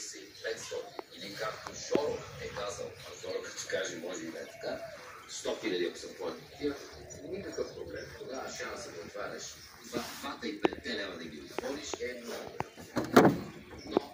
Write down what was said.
500 или както Жоро е казал, а Жоро като каже може и да е така, 100 000, ако са твоите такива, никакъв проблем. Тогава шансът да отваряш 2 и 5 лева да ги отвориш е много. Но